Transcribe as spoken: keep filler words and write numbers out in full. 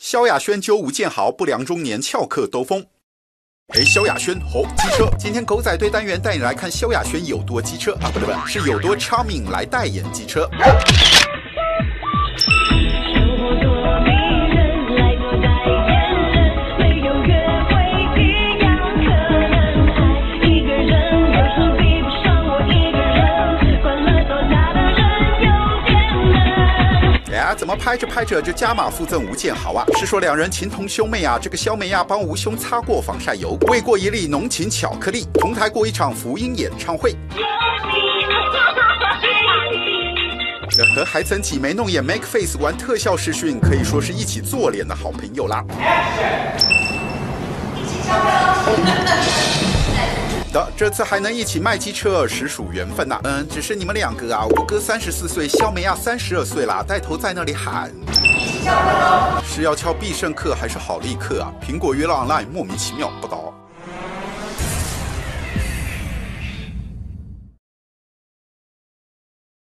萧亚轩揪吴建豪，不良中年翘课兜风。哎，萧亚轩吼机车，今天狗仔队单元带你来看萧亚轩有多机车啊，不对不对，是有多 charming 来代言机车。怎么拍着拍着就加码附赠吴建豪啊？是说两人情同兄妹啊？这个萧梅亚帮吴兄擦过防晒油，喂过一粒浓情巧克力，同台过一场福音演唱会，和还曾挤眉弄眼 make face 玩特效视讯，可以说是一起做脸的好朋友啦。一起上的这次还能一起卖机车，实属缘分呐、啊。嗯，只是你们两个啊，我哥三十四岁，萧梅亚三十二岁啦，带头在那里喊，是要敲必胜客还是好立克啊？苹果娱乐 online 莫名其妙不懂。